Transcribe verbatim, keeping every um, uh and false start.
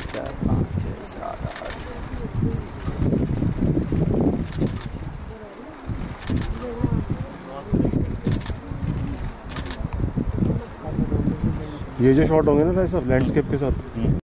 चार पाँच छः सात आठ। ये जो शॉट होंगे ना भाई साहब लैंडस्केप के साथ।